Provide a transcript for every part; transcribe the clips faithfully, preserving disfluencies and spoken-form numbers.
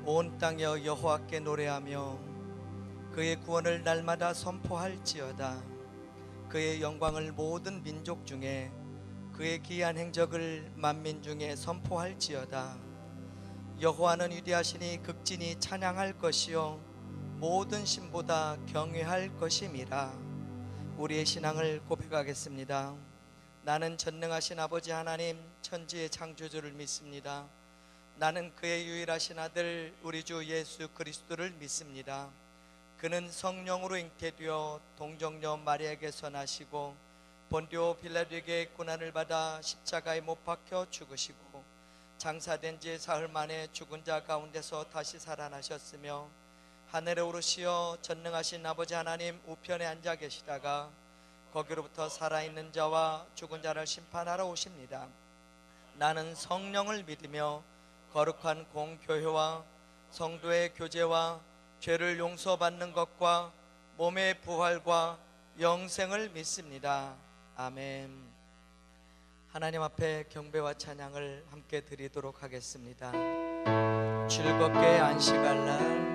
온 땅여 여호와께 노래하며 그의 구원을 날마다 선포할지어다. 그의 영광을 모든 민족 중에, 그의 기이한 행적을 만민 중에 선포할지어다. 여호와는 위대하시니 극진히 찬양할 것이요 모든 신보다 경외할 것임이라. 우리의 신앙을 고백하겠습니다. 나는 전능하신 아버지 하나님 천지의 창조주를 믿습니다. 나는 그의 유일하신 아들 우리 주 예수 그리스도를 믿습니다. 그는 성령으로 잉태되어 동정녀 마리아에게서 나시고 본디오 빌라도에게 고난을 받아 십자가에 못 박혀 죽으시고 장사된 지 사흘 만에 죽은 자 가운데서 다시 살아나셨으며 하늘에 오르시어 전능하신 아버지 하나님 우편에 앉아 계시다가 거기로부터 살아있는 자와 죽은 자를 심판하러 오십니다. 나는 성령을 믿으며 거룩한 공교회와 성도의 교제와 죄를 용서받는 것과 몸의 부활과 영생을 믿습니다. 아멘. 하나님 앞에 경배와 찬양을 함께 드리도록 하겠습니다. 즐겁게 안식할 날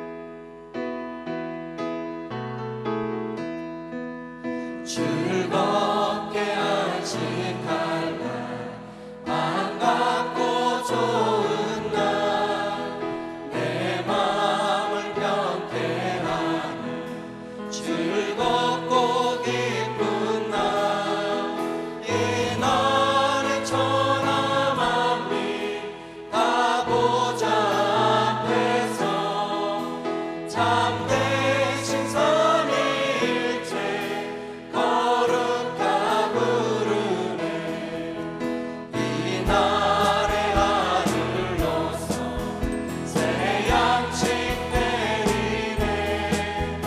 즐겁게 안식할 날 반갑고 좋은 날 내 마음을 병케하는 즐겁고 기쁜 날 이 날에 천하 만민 다 보좌 앞에서 참되신 삼위일체 거룩하 부르네. 이 날의 아들로서 새 양식 내리네.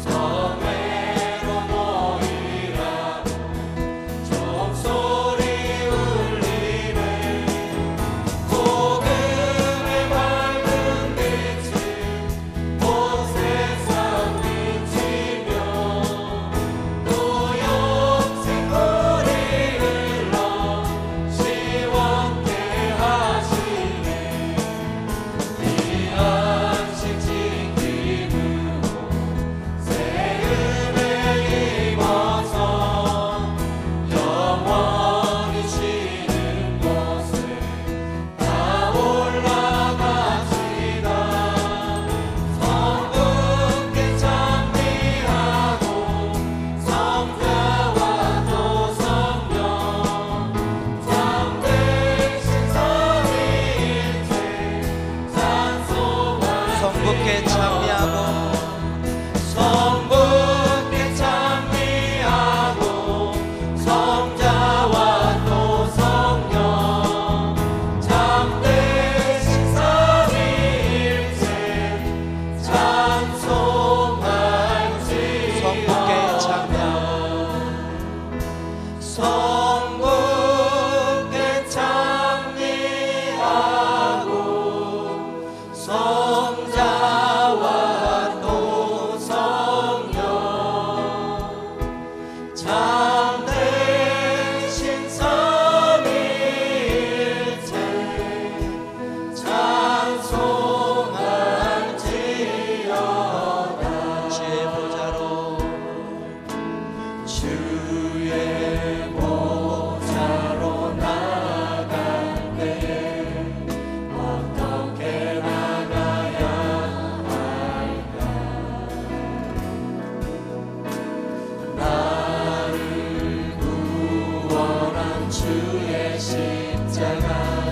성회로 모이라고 종소리 울리네. 복음의 밝은 빛이 온 세상 비치며 또 영생 거리 흘러 시원케 하시네. 이 안식 지킴으로 새 은혜 입어서 영원히 쉬는 곳에 다 올라갑시다. 성부께 찬미하고 성자와 또 성령 참되신 삼위일체 찬송할 성부께 찬미하고 성부께 찬미하고 성자와 또 성령 참되신 삼위일체 찬송할지. 성부께 찬미하고 성부께 찬미하고 성자와 또 성령 참되신 삼위일체 찬송할지어다. 주의 보좌로 주의 보좌로 나아갈 때에 어떻게 나가야 할까? 나를 구원한 주의 십자가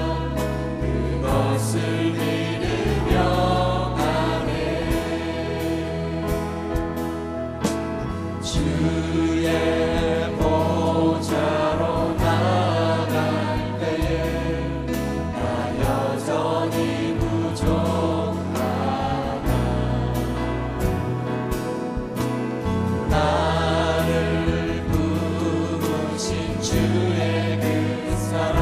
그것을 믿으며 가네. 주의 보좌로 나아갈 때에 나 여전히 부족하다. 나를 부르신 주의 그 사랑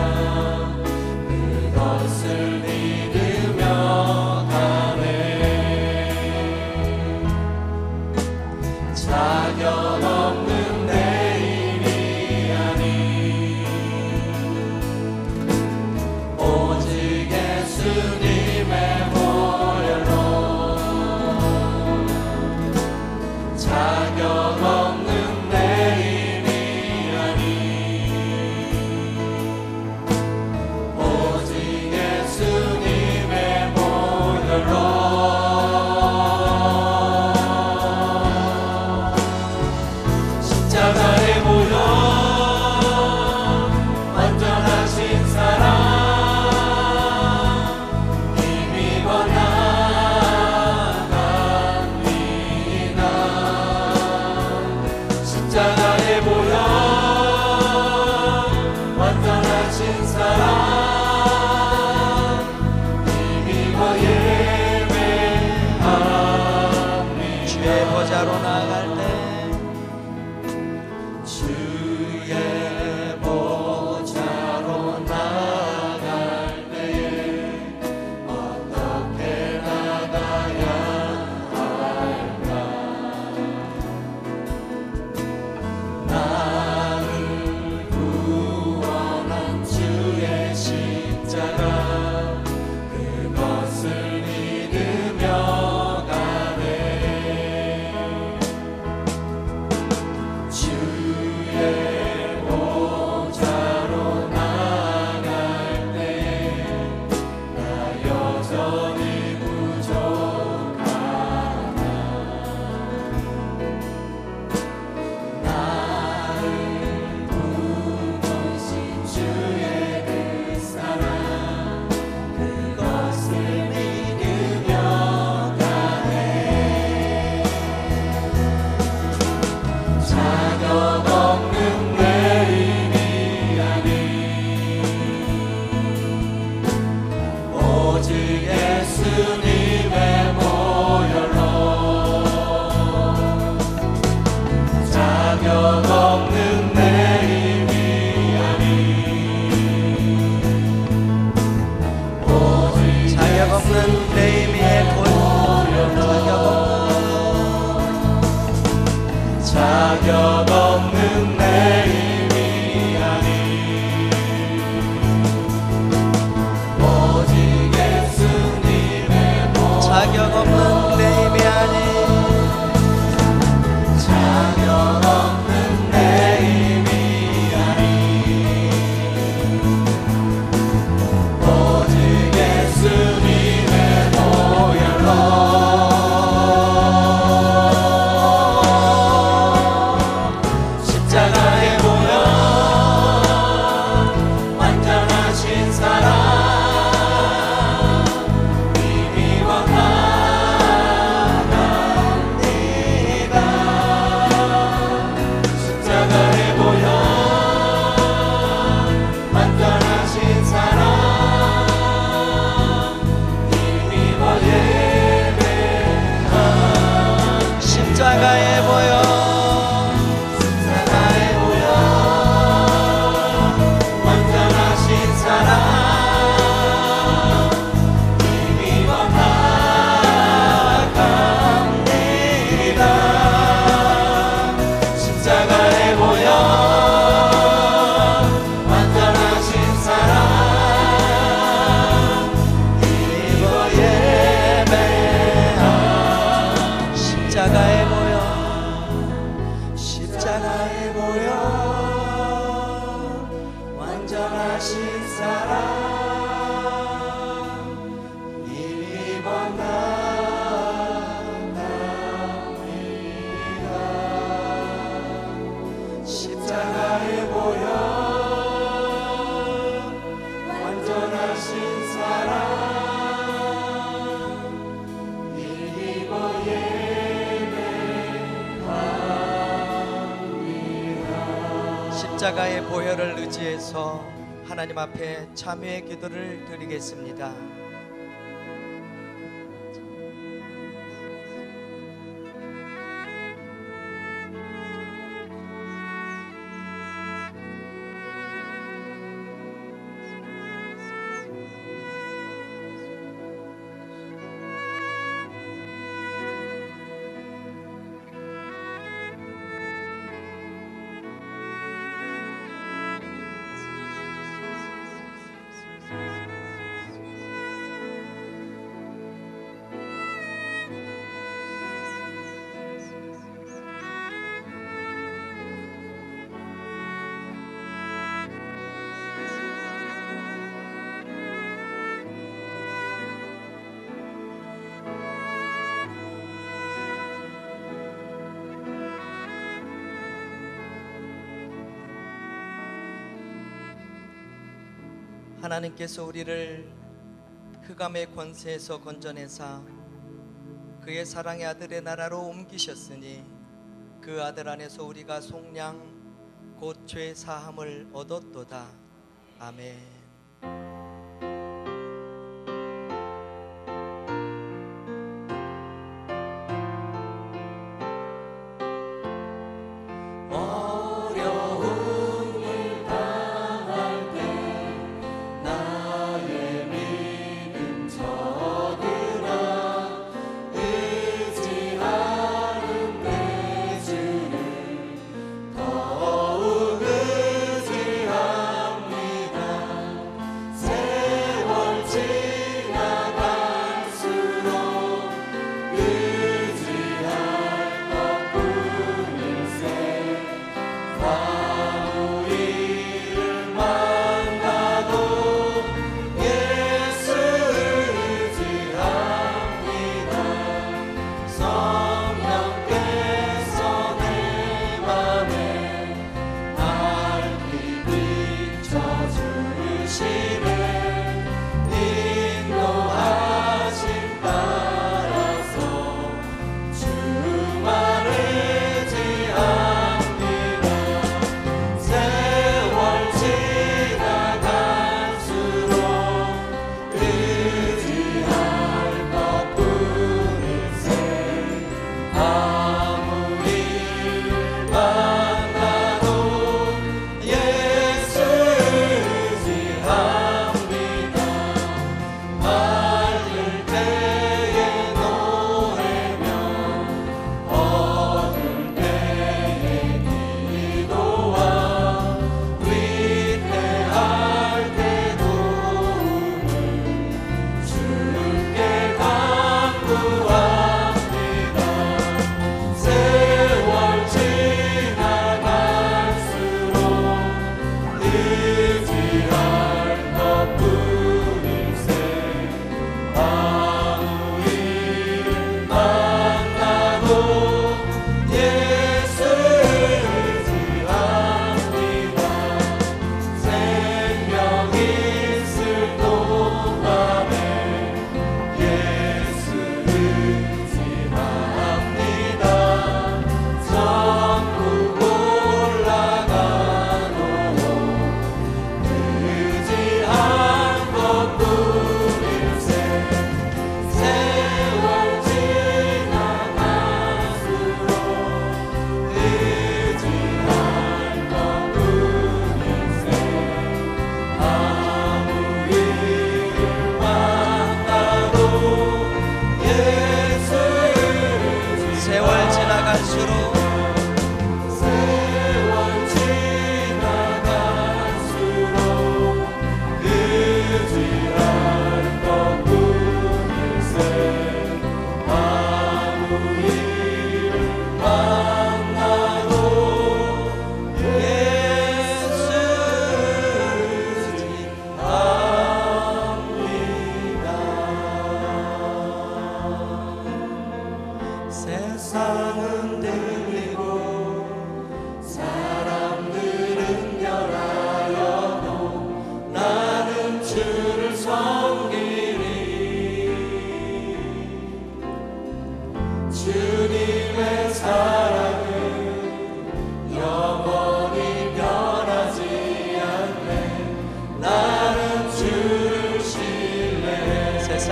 그것을 믿으며 가네. 자격 없는 내일이 아니 오직 예수님의 예수님의 보혈로 자격 없는 내 힘이 아니 오직 자격 없는 내 힘의 보혈로 자격 없는 내 힘이 아니 오직 예수님의 보혈로 자격 없는 내 힘이 아니 자격 없는 내 힘이 아니 오직 예수님의 보혈로 십자가의 보혈 완전하신 사랑 힘입어 나갑니다. 십자가의 보혈 완전하신 사랑 힘입어 예배합니다. 십자가의 보혈 십자가의 보혈 완전하신 사랑 힘입어 나갑니다. 십자가의 보혈 완전하신 사랑 힘입어 예배합니다. 십자가의 보혈 십자가의 보혈 완전하신 사랑 힘입어 나갑니다. 십자가의 보혈 완전하신 사랑 힘입어 십자가의 보혈을 의지해서 하나님 앞에 참회의 기도를 드리겠습니다. 하나님께서 우리를 흑암의 권세에서 건져내사 그의 사랑의 아들의 나라로 옮기셨으니 그 아들 안에서 우리가 속량 곧 죄 사함을 얻었도다. 아멘. 더욱 의지합니다.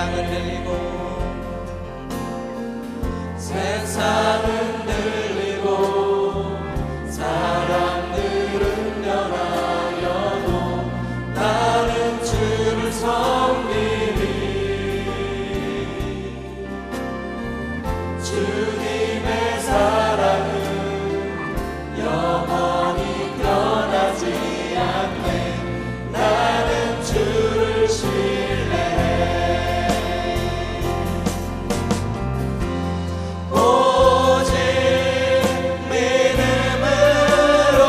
세상은 들리고 세상은 들리고 사람들은 변하여도 나는 주를 섬기리. 주님의 사랑은 영원히 변하지 않네. 나는 주를 신뢰해. 오직 믿음으로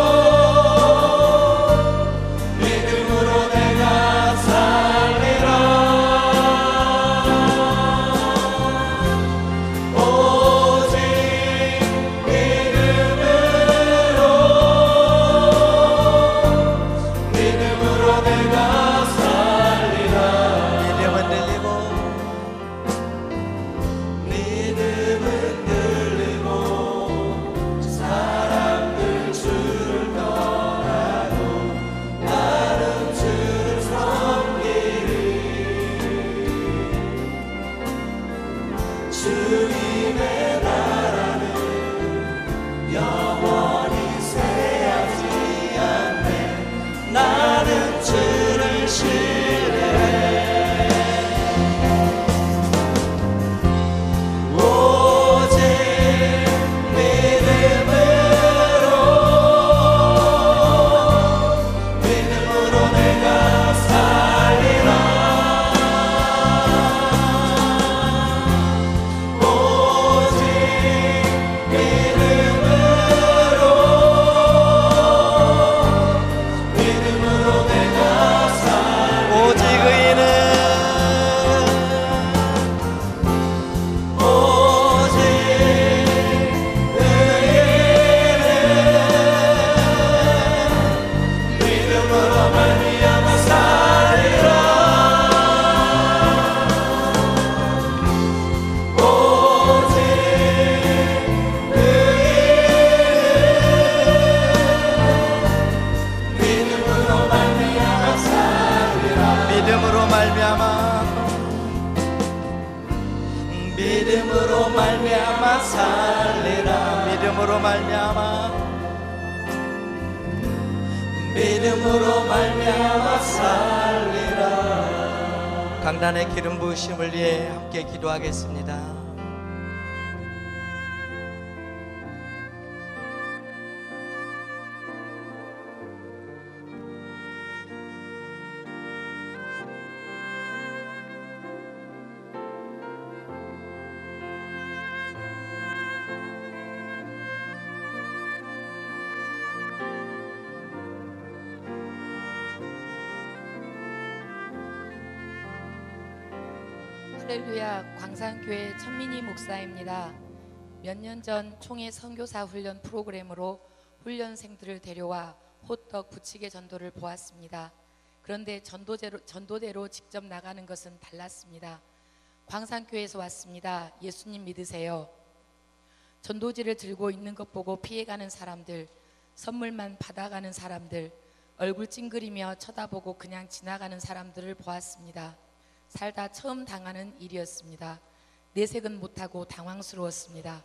믿음으로 내가 살리라. 오직 믿음으로 믿음으로 내가 살리라. 믿음은 들리고 믿음은 들리고 사람들 주를 떠나도 나는 주를 섬기리. 주님의 나라는 영원히 쇠하지 않네. 나는 주를 신뢰해. 오직 믿음으로 믿음으로 내가 살리라. 오직 믿음으로 믿음으로 내가 살리라. 오직 의인은 오직 의인은 믿음으로 말미암아 살리라. 오직 의인은 믿음으로 말미암아 살리라. 믿음으로 말미암아 믿음으로 말미암아 살리라. 믿음으로 말미암아 믿음으로 말미암아 살리라. 강단의 기름 부으심을 위해 함께 기도하겠습니다. 할렐루야, 광산교회 천민희 목사입니다. 몇 년 전 총회 선교사 훈련 프로그램으로 훈련생들을 데려와 호떡 부치개 전도를 보았습니다. 그런데 전도대로, 전도대로 직접 나가는 것은 달랐습니다. 광산교회에서 왔습니다. 예수님 믿으세요. 전도지를 들고 있는 것 보고 피해가는 사람들, 선물만 받아가는 사람들, 얼굴 찡그리며 쳐다보고 그냥 지나가는 사람들을 보았습니다. 살다 처음 당하는 일이었습니다. 내색은 못하고 당황스러웠습니다.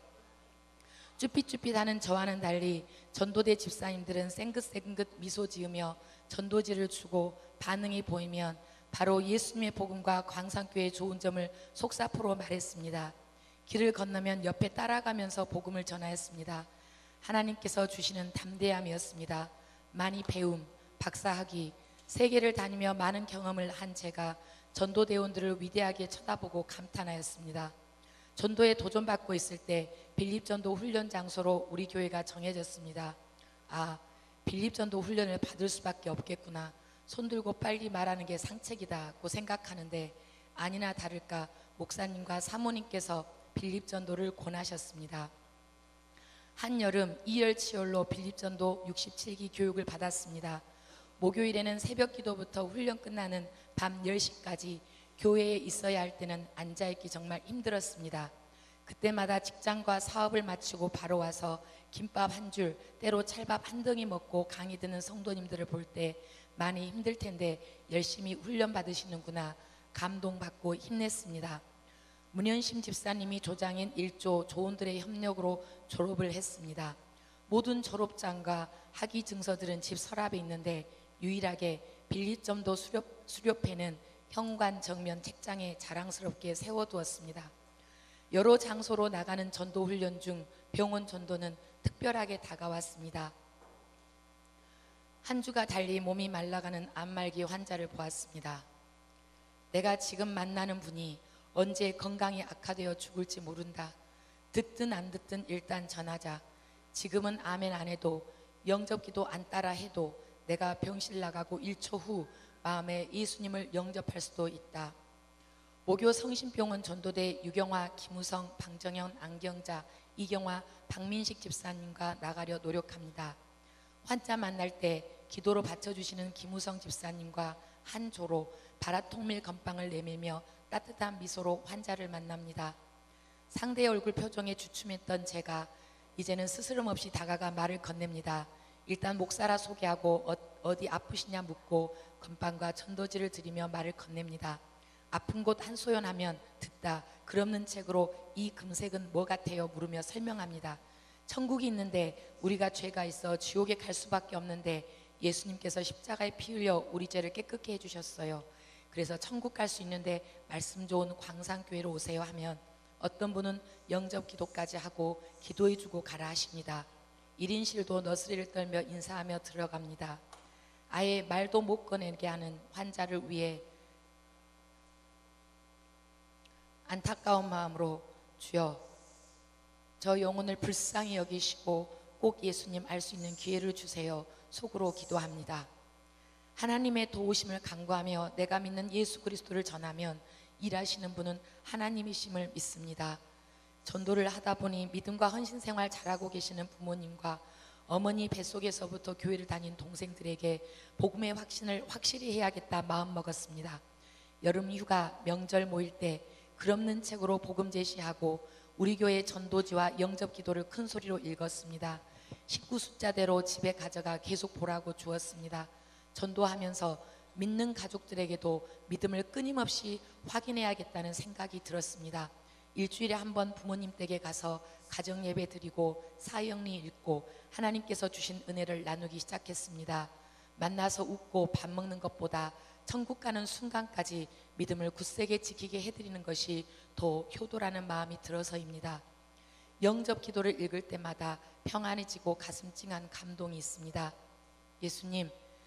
쭈삣쭈삣하는 저와는 달리 전도대 집사님들은 생긋생긋 미소 지으며 전도지를 주고 반응이 보이면 바로 예수님의 복음과 광산교회의 좋은 점을 속사포로 말했습니다. 길을 건너면 옆에 따라가면서 복음을 전하였습니다. 하나님께서 주시는 담대함이었습니다. 많이 배움, 박사학위, 세계를 다니며 많은 경험을 한 제가 전도대원들을 위대하게 쳐다보고 감탄하였습니다. 전도에 도전받고 있을 때 빌립전도 훈련 장소로 우리 교회가 정해졌습니다. 아, 빌립전도 훈련을 받을 수밖에 없겠구나. 손들고 빨리 말하는 게 상책이다고 생각하는데 아니나 다를까 목사님과 사모님께서 빌립전도를 권하셨습니다. 한여름 이열치열로 빌립전도 육십칠 기 교육을 받았습니다. 목요일에는 새벽 기도부터 훈련 끝나는 밤 열 시까지 교회에 있어야 할 때는 앉아있기 정말 힘들었습니다. 그때마다 직장과 사업을 마치고 바로 와서 김밥 한 줄, 때로 찰밥 한 덩이 먹고 강의 듣는 성도님들을 볼 때 많이 힘들 텐데 열심히 훈련 받으시는구나, 감동받고 힘냈습니다. 문현심 집사님이 조장인 일조 조원들의 협력으로 졸업을 했습니다. 모든 졸업장과 학위 증서들은 집 서랍에 있는데 유일하게 빌리점도 수료, 수료패는 현관 정면 책장에 자랑스럽게 세워두었습니다. 여러 장소로 나가는 전도 훈련 중 병원 전도는 특별하게 다가왔습니다. 한 주가 달리 몸이 말라가는 암말기 환자를 보았습니다. 내가 지금 만나는 분이 언제 건강이 악화되어 죽을지 모른다. 듣든 안 듣든 일단 전하자. 지금은 아멘 안 해도 영접기도 안 따라 해도 내가 병실 나가고 일 초 후 마음에 예수님을 영접할 수도 있다. 모교 성심병원 전도대 유경화, 김우성, 방정현, 안경자, 이경화, 박민식 집사님과 나가려 노력합니다. 환자 만날 때 기도로 받쳐주시는 김우성 집사님과 한 조로 바라통밀 건빵을 내밀며 따뜻한 미소로 환자를 만납니다. 상대의 얼굴 표정에 주춤했던 제가 이제는 스스럼 없이 다가가 말을 건넵니다. 일단 목사라 소개하고 어, 어디 아프시냐 묻고 건빵과 전도지를 드리며 말을 건넵니다. 아픈 곳 한소연하면 듣다 글 없는 책으로 이 금색은 뭐 같아요 물으며 설명합니다. 천국이 있는데 우리가 죄가 있어 지옥에 갈 수밖에 없는데 예수님께서 십자가에 피 흘려 우리 죄를 깨끗게 해주셨어요. 그래서 천국 갈 수 있는데 말씀 좋은 광산교회로 오세요 하면 어떤 분은 영접 기도까지 하고 기도해 주고 가라 하십니다. 일 인실도 너스레를 떨며 인사하며 들어갑니다. 아예 말도 못 꺼내게 하는 환자를 위해 안타까운 마음으로 주여 저 영혼을 불쌍히 여기시고 꼭 예수님 알 수 있는 기회를 주세요 속으로 기도합니다. 하나님의 도우심을 간구하며 내가 믿는 예수 그리스도를 전하면 일하시는 분은 하나님이심을 믿습니다. 전도를 하다 보니 믿음과 헌신생활 잘하고 계시는 부모님과 어머니 뱃속에서부터 교회를 다닌 동생들에게 복음의 확신을 확실히 해야겠다 마음먹었습니다. 여름 휴가 명절 모일 때 글 없는 책으로 복음 제시하고 우리 교회 전도지와 영접 기도를 큰 소리로 읽었습니다. 식구 숫자대로 집에 가져가 계속 보라고 주었습니다. 전도하면서 믿는 가족들에게도 믿음을 끊임없이 확인해야겠다는 생각이 들었습니다. 일주일에 한 번 부모님 댁에 가서 가정 예배 드리고 사형리 읽고 하나님께서 주신 은혜를 나누기 시작했습니다. 만나서 웃고 밥 먹는 것보다 천국 가는 순간까지 믿음을 굳세게 지키게 해드리는 것이 더 효도라는 마음이 들어서입니다. 영접 기도를 읽을 때마다 평안해지고 가슴 찡한 감동이 있습니다. 예수님,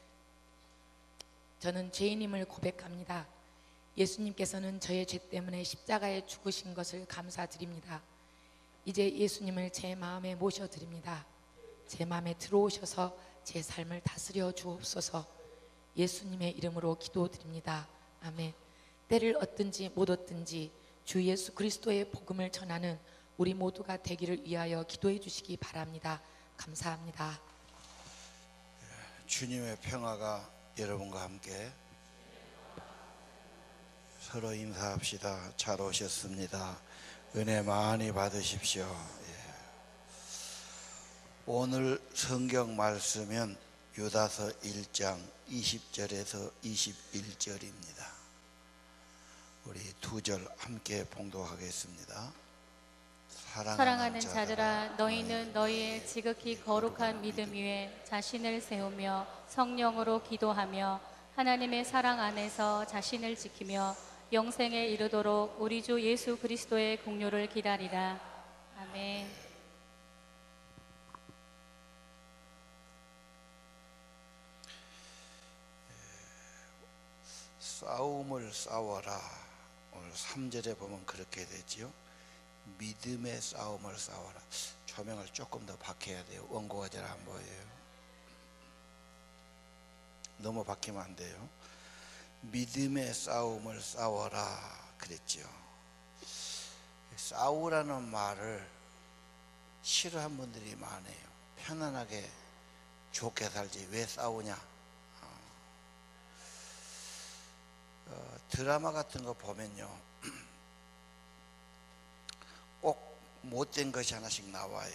저는 죄인임을 고백합니다. 예수님께서는 저의 죄 때문에 십자가에 죽으신 것을 감사드립니다. 이제 예수님을 제 마음에 모셔드립니다. 제 마음에 들어오셔서 제 삶을 다스려 주옵소서. 예수님의 이름으로 기도드립니다. 아멘. 때를 얻든지 못 얻든지 주 예수 그리스도의 복음을 전하는 우리 모두가 되기를 위하여 기도해 주시기 바랍니다. 감사합니다. 주님의 평화가 여러분과 함께. 서로 인사합시다. 잘 오셨습니다. 은혜 많이 받으십시오. 예. 오늘 성경 말씀은 유다서 일 장 이십 절에서 이십일 절입니다. 우리 두 절 함께 봉독하겠습니다. 사랑하는, 사랑하는 자들아, 너희는 너희의 지극히 거룩한 믿음 위에 자신을 세우며 성령으로 기도하며 하나님의 사랑 안에서 자신을 지키며 영생에 이르도록 우리 주 예수 그리스도의 공료를 기다리라. 아멘. 싸움을 싸워라. 오늘 삼 절에 보면 그렇게 되지요. 믿음의 싸움을 싸워라. 조명을 조금 더 박혀야 돼요. 원고가 잘 안 보여요. 너무 박히면 안 돼요. 믿음의 싸움을 싸워라 그랬죠. 싸우라는 말을 싫어하는 분들이 많아요. 편안하게 좋게 살지 왜 싸우냐. 어, 드라마 같은 거 보면요, 꼭 못된 것이 하나씩 나와요.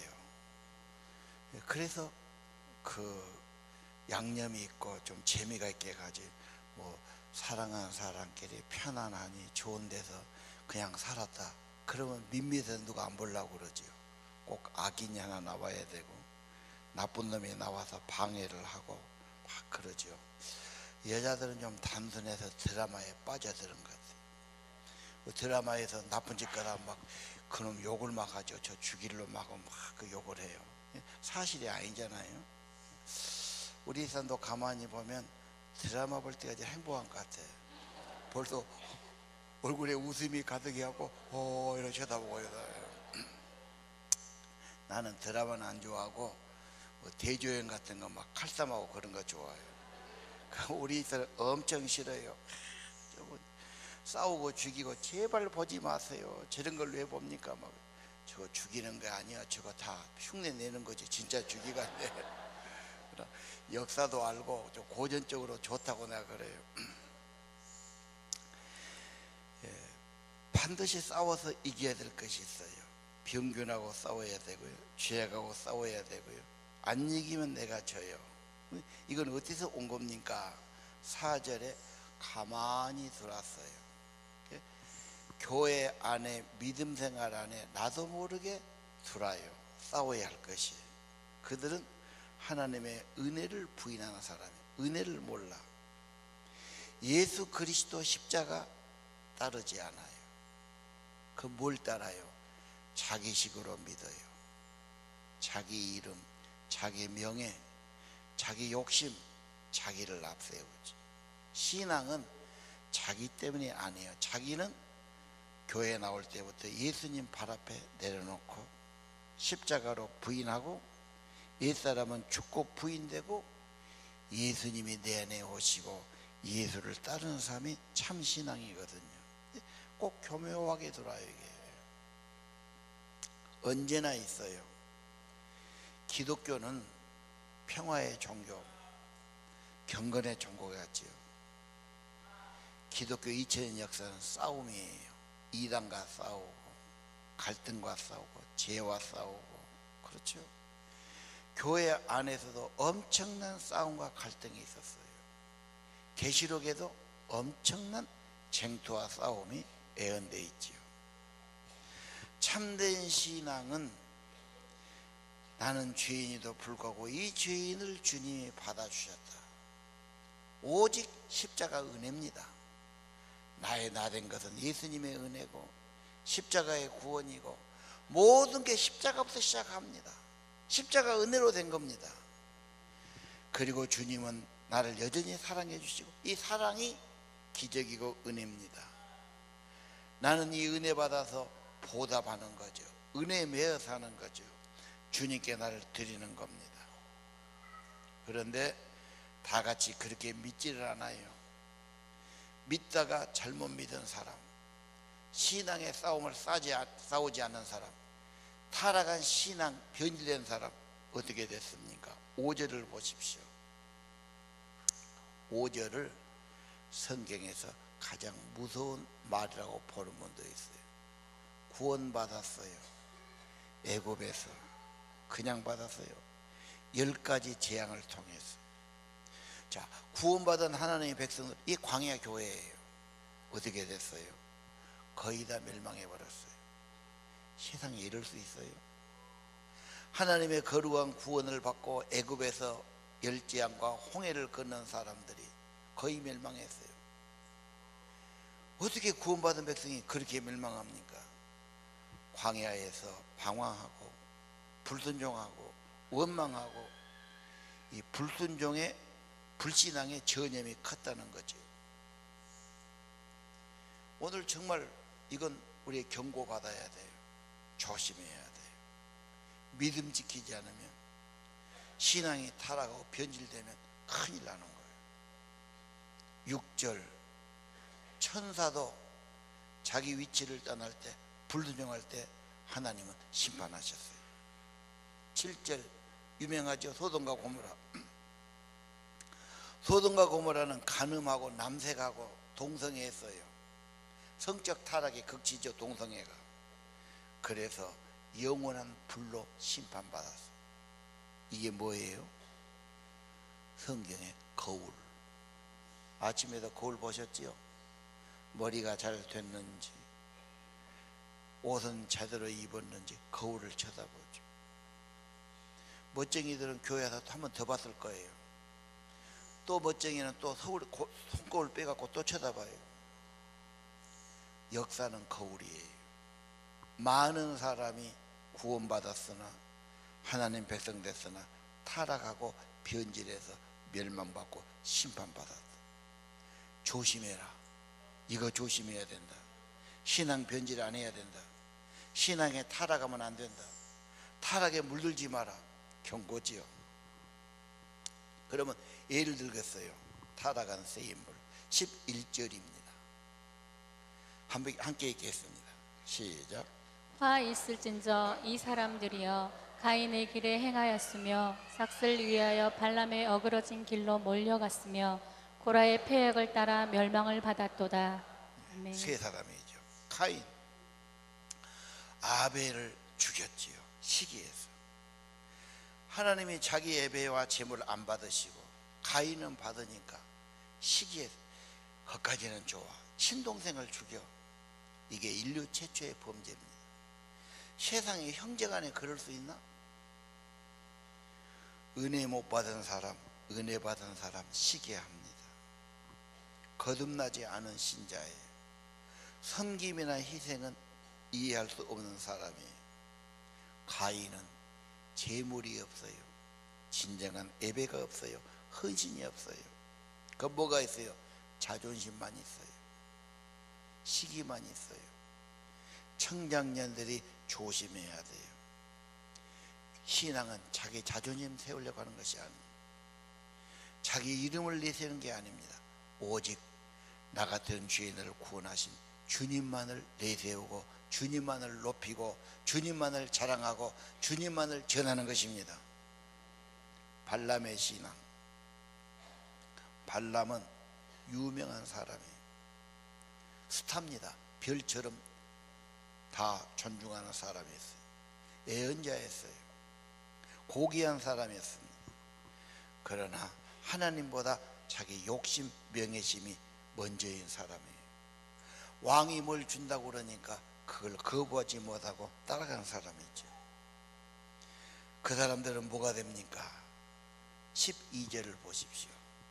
그래서 그 양념이 있고 좀 재미가 있게 가지. 뭐 사랑하는 사람끼리 편안하니 좋은 데서 그냥 살았다. 그러면 밋밋해서 누가 안 보려고 그러지요. 꼭 악인이 하나 나와야 되고 나쁜 놈이 나와서 방해를 하고 막 그러죠. 여자들은 좀 단순해서 드라마에 빠져드는 것 같아요. 그 드라마에서 나쁜 짓 거다 막 그놈 욕을 막 하죠. 저 죽일로 막 그 욕을 해요. 사실이 아니잖아요. 우리 사람도 가만히 보면 드라마 볼 때가 제일 행복한 것 같아요. 벌써 얼굴에 웃음이 가득히 하고 어 이렇게 쳐다보고 이러요. 나는 드라마는 안 좋아하고 뭐 대조연 같은 거 막 칼싸움하고 그런 거 좋아해요. 우리 이들 엄청 싫어요. 저거 싸우고 죽이고 제발 보지 마세요. 저런 걸 왜 봅니까? 막 저거 죽이는 거 아니야. 저거 다 흉내 내는 거지. 진짜 죽이가 안 돼. 역사도 알고 좀 고전적으로 좋다고 내가 그래요. 예, 반드시 싸워서 이겨야 될 것이 있어요. 병균하고 싸워야 되고요. 죄악하고 싸워야 되고요. 안 이기면 내가 져요. 이건 어디서 온 겁니까? 사 절에 가만히 들어왔어요. 교회 안에 믿음 생활 안에 나도 모르게 들어와요. 싸워야 할 것이. 그들은 하나님의 은혜를 부인하는 사람이에요. 은혜를 몰라. 예수 그리스도 십자가 따르지 않아요. 그 뭘 따라요? 자기식으로 믿어요. 자기 이름, 자기 명예, 자기 욕심, 자기를 앞세우지. 신앙은 자기 때문이 아니에요. 자기는 교회 나올 때부터 예수님 발 앞에 내려놓고 십자가로 부인하고 옛사람은 죽고 부인되고 예수님이 내 안에 오시고 예수를 따르는 사람이 참 신앙이거든요. 꼭 교묘하게 들어와요. 이게 언제나 있어요. 기독교는 평화의 종교, 경건의 종교가 같지요. 기독교 이천 년 역사는 싸움이에요. 이단과 싸우고 갈등과 싸우고 죄와 싸우고 그렇죠. 교회 안에서도 엄청난 싸움과 갈등이 있었어요. 계시록에도 엄청난 쟁투와 싸움이 예언되어 있지요. 참된 신앙은 나는 죄인에도 불구하고 이 죄인을 주님이 받아주셨다. 오직 십자가 은혜입니다. 나의 나된 것은 예수님의 은혜고 십자가의 구원이고 모든 게 십자가부터 시작합니다. 십자가 은혜로 된 겁니다. 그리고 주님은 나를 여전히 사랑해 주시고 이 사랑이 기적이고 은혜입니다. 나는 이 은혜 받아서 보답하는 거죠. 은혜에 매여 사는 거죠. 주님께 나를 드리는 겁니다. 그런데 다 같이 그렇게 믿지를 않아요. 믿다가 잘못 믿은 사람, 신앙의 싸움을 싸지, 싸우지 않는 사람, 타락한 신앙 변질된 사람 어떻게 됐습니까? 오 절을 보십시오. 오 절을 성경에서 가장 무서운 말이라고 보는 분도 있어요. 구원받았어요. 애굽에서 그냥 받았어요. 열 가지 재앙을 통해서. 자, 구원받은 하나님의 백성들, 이 광야 교회예요. 어떻게 됐어요? 거의 다 멸망해 버렸어요. 세상에 이럴 수 있어요? 하나님의 거룩한 구원을 받고 애굽에서 열재앙과 홍해를 건넌 사람들이 거의 멸망했어요. 어떻게 구원받은 백성이 그렇게 멸망합니까? 광야에서 방황하고 불순종하고 원망하고 이 불순종의 불신앙의 전염이 컸다는 거죠. 오늘 정말 이건 우리 경고받아야 돼요. 조심해야 돼요. 믿음 지키지 않으면 신앙이 타락하고 변질되면 큰일 나는 거예요. 육 절 천사도 자기 위치를 떠날 때 불순종할 때 하나님은 심판하셨어요. 칠 절 유명하죠. 소돔과 고모라. 소돔과 고모라는 간음하고 남색하고 동성애했어요. 성적 타락의 극치죠. 동성애가. 그래서 영원한 불로 심판받았어요. 이게 뭐예요? 성경의 거울. 아침에도 거울 보셨지요? 머리가 잘 됐는지, 옷은 제대로 입었는지 거울을 쳐다보죠. 멋쟁이들은 교회에서 한 번 더 봤을 거예요. 또 멋쟁이는 또 서울, 손거울 빼갖고 또 쳐다봐요. 역사는 거울이에요. 많은 사람이 구원받았으나, 하나님 백성 됐으나 타락하고 변질해서 멸망받고 심판받았다. 조심해라. 이거 조심해야 된다. 신앙 변질 안 해야 된다. 신앙에 타락하면 안 된다. 타락에 물들지 마라. 경고지요. 그러면 예를 들겠어요. 타락한 새 인물 십일 절입니다. 함께 읽겠습니다. 시작. 화 있을진저 이 사람들이여 가인의 길에 행하였으며 삭슬 위하여 발람의 어그러진 길로 몰려갔으며 고라의 폐역을 따라 멸망을 받았도다. 아멘. 세 사람이죠. 가인, 아벨을 죽였지요. 시기해서. 하나님이 자기 예배와 제물을 안 받으시고 가인은 받으니까 시기해서. 거기까지는 좋아. 친동생을 죽여. 이게 인류 최초의 범죄입니다. 세상에 형제간에 그럴 수 있나? 은혜 못 받은 사람, 은혜 받은 사람 시기합니다. 거듭나지 않은 신자예요. 섬김이나 희생은 이해할 수 없는 사람이에요. 가인은 재물이 없어요. 진정한 예배가 없어요. 헌신이 없어요. 그 뭐가 있어요? 자존심만 있어요. 시기만 있어요. 청장년들이 조심해야 돼요. 신앙은 자기 자존심 세우려고 하는 것이 아닙니다. 자기 이름을 내세우는 게 아닙니다. 오직 나 같은 죄인을 구원하신 주님만을 내세우고 주님만을 높이고 주님만을 자랑하고 주님만을 전하는 것입니다. 발람의 신앙. 발람은 유명한 사람이에요. 스타입니다. 별처럼 다 존중하는 사람이었어요. 예언자였어요. 고귀한 사람이었습니다. 그러나 하나님보다 자기 욕심, 명예심이 먼저인 사람이에요. 왕이 뭘 준다고 그러니까 그걸 거부하지 못하고 따라가는 사람이 있죠. 그 사람들은 뭐가 됩니까? 십이 절을 보십시오.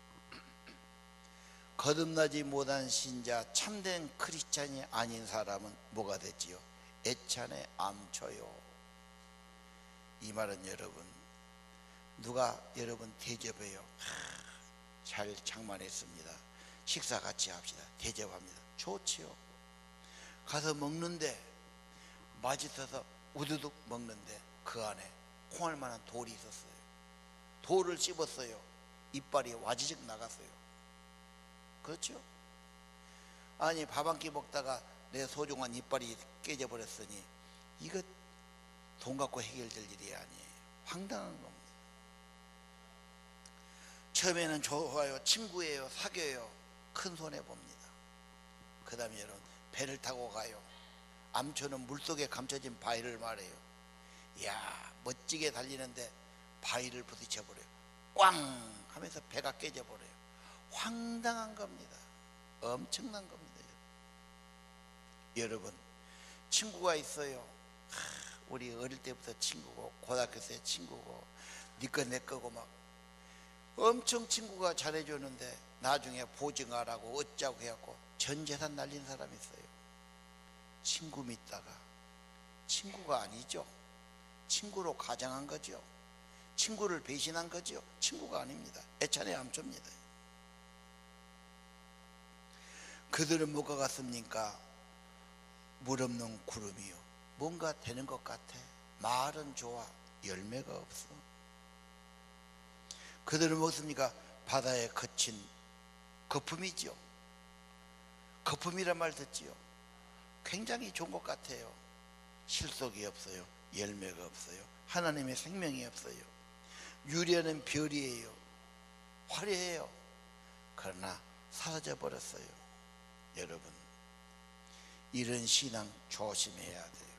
거듭나지 못한 신자, 참된 크리스찬이 아닌 사람은 뭐가 됐지요? 애찬에 암초요. 이 말은 여러분, 누가 여러분 대접해요? 하, 잘 장만했습니다. 식사 같이 합시다. 대접합니다. 좋지요. 가서 먹는데 맛있어서 우두둑 먹는데 그 안에 콩알 만한 돌이 있었어요. 돌을 씹었어요. 이빨이 와지직 나갔어요. 그렇죠? 아니 밥 한 끼 먹다가 내 소중한 이빨이 깨져버렸으니 이거 돈 갖고 해결될 일이 아니에요. 황당한 겁니다. 처음에는 좋아요, 친구예요, 사귀어요. 큰 손해봅니다. 그 다음에 여러분 배를 타고 가요. 암초는 물속에 감춰진 바위를 말해요. 이야 멋지게 달리는데 바위를 부딪혀버려요. 꽝 하면서 배가 깨져버려요. 황당한 겁니다. 엄청난 겁니다. 여러분 친구가 있어요. 하, 우리 어릴 때부터 친구고 고등학교 때 친구고 니꺼 내꺼고 막 엄청 친구가 잘해주는데 나중에 보증하라고 어쩌고 해갖고 전 재산 날린 사람이 있어요. 친구 믿다가 친구가 아니죠. 친구로 가장한 거죠. 친구를 배신한 거죠. 친구가 아닙니다. 애찬의 암초입니다. 그들은 뭐가 같습니까? 물 없는 구름이요. 뭔가 되는 것 같아. 말은 좋아. 열매가 없어. 그들은 무엇입니까? 바다에 거친 거품이죠. 거품이란 말 듣지요. 굉장히 좋은 것 같아요. 실속이 없어요. 열매가 없어요. 하나님의 생명이 없어요. 유리하는 별이에요. 화려해요. 그러나 사라져 버렸어요. 여러분 이런 신앙 조심해야 돼요.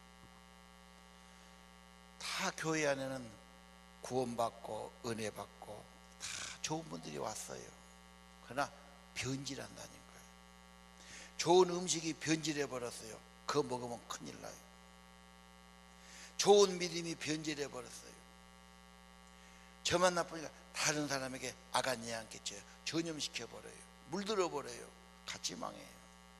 다 교회 안에는 구원받고 은혜 받고 다 좋은 분들이 왔어요. 그러나 변질한다는 거예요. 좋은 음식이 변질해 버렸어요. 그거 먹으면 큰일 나요. 좋은 믿음이 변질해 버렸어요. 저만 나쁘니까 다른 사람에게 아간이 않겠죠. 전염시켜 버려요. 물들어 버려요. 같이 망해요.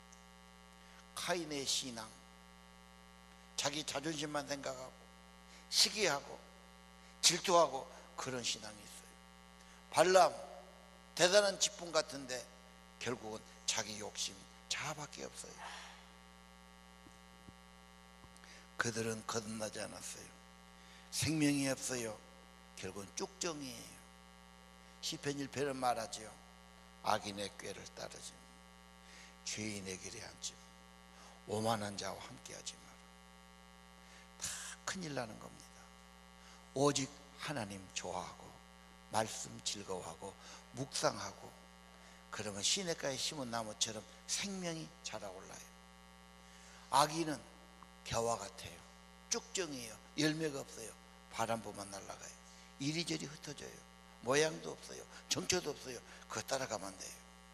카인의 신앙, 자기 자존심만 생각하고 시기하고 질투하고 그런 신앙이 있어요. 발람 대단한 직분 같은데 결국은 자기 욕심 자아밖에 없어요. 그들은 거듭나지 않았어요. 생명이 없어요. 결국은 쭉정이에요. 시편 일 편은 말하죠. 악인의 꾀를 따르지 죄인의 길에 앉지 오만한 자와 함께하지 마라. 다 큰일 나는 겁니다. 오직 하나님 좋아하고 말씀 즐거워하고 묵상하고 그러면 시냇가에 심은 나무처럼 생명이 자라올라요. 악인은 겨와 같아요. 쭉정이에요. 열매가 없어요. 바람 보면 날아가요. 이리저리 흩어져요. 모양도 없어요. 정처도 없어요. 그거 따라가면 돼요.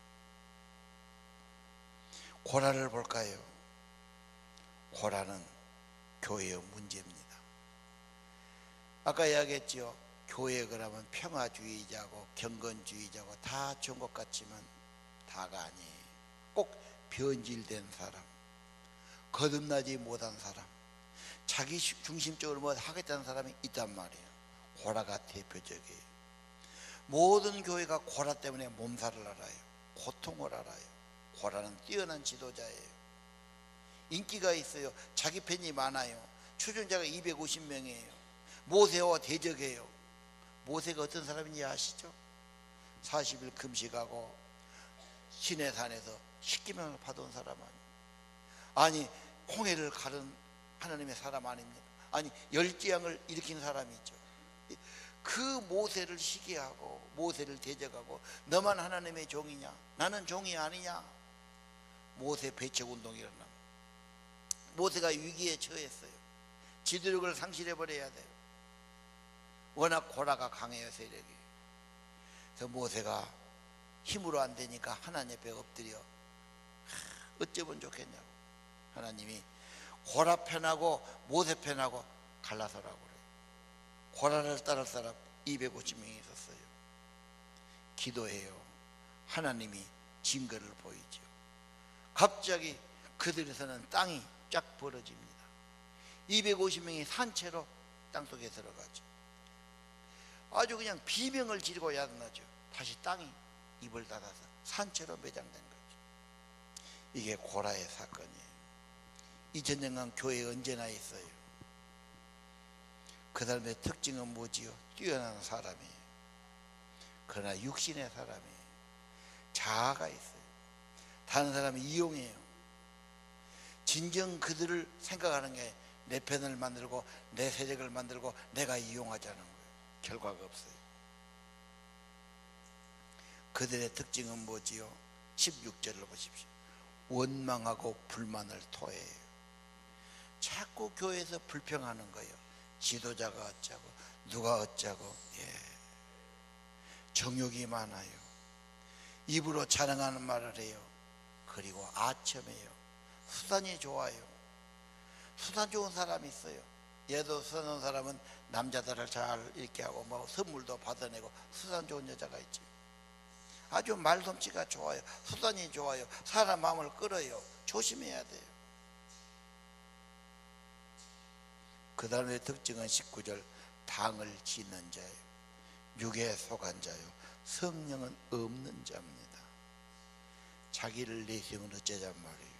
고라를 볼까요? 고라는 교회의 문제입니다. 아까 이야기했죠. 교회 그러면 평화주의자고 경건주의자고 다 좋은 것 같지만 다가 아니에요. 꼭 변질된 사람, 거듭나지 못한 사람, 자기 중심적으로 뭐 하겠다는 사람이 있단 말이에요. 고라가 대표적이에요. 모든 교회가 고라 때문에 몸살을 알아요. 고통을 알아요. 고라는 뛰어난 지도자예요. 인기가 있어요. 자기 팬이 많아요. 추종자가 이백오십 명이에요. 모세와 대적해요. 모세가 어떤 사람인지 아시죠? 사십 일 금식하고 시내산에서 십계명을 받은 사람 아니에요. 아니 홍해를 가른 하나님의 사람 아닙니까? 아니 열지양을 일으킨 사람이죠. 그 모세를 시기하고 모세를 대적하고 너만 하나님의 종이냐? 나는 종이 아니냐? 모세 배척운동이 일어납니다. 모세가 위기에 처했어요. 지도력을 상실해버려야 돼요. 워낙 고라가 강해요, 세력이. 그래서 모세가 힘으로 안 되니까 하나님 앞에 엎드려 어쩌면 좋겠냐고. 하나님이 고라 편하고 모세 편하고 갈라서라고 그래요. 고라를 따를 사람 이백오십 명이 있었어요. 기도해요. 하나님이 증거를 보이죠. 갑자기 그들에서는 땅이 쫙 벌어집니다. 이백오십 명이 산채로 땅속에 들어가죠. 아주 그냥 비명을 지르고 야단나죠. 다시 땅이 입을 닫아서 산채로 매장된 거죠. 이게 고라의 사건이에요. 이천 년간 교회에 언제나 있어요. 그 사람의 특징은 뭐지요? 뛰어난 사람이에요. 그러나 육신의 사람이에요. 자아가 있어요. 다른 사람을 이용해요. 진정 그들을 생각하는 게 내 편을 만들고 내 세력을 만들고 내가 이용하자는 거예요. 결과가 없어요. 그들의 특징은 뭐지요? 십육 절을 보십시오. 원망하고 불만을 토해요. 자꾸 교회에서 불평하는 거예요. 지도자가 어쩌고 누가 어쩌고. 예. 정욕이 많아요. 입으로 자랑하는 말을 해요. 그리고 아첨해요. 수단이 좋아요. 수단 좋은 사람이 있어요. 얘도 수단 좋은 사람은 남자들을 잘 이렇게 하고 뭐 선물도 받아내고 수단 좋은 여자가 있죠. 아주 말솜씨가 좋아요. 수단이 좋아요. 사람 마음을 끌어요. 조심해야 돼요. 그 다음에 특징은 십구 절. 당을 짓는 자예요. 육에 속한 자요. 성령은 없는 자입니다. 자기를 내세우면 어쩌잔 말이에요.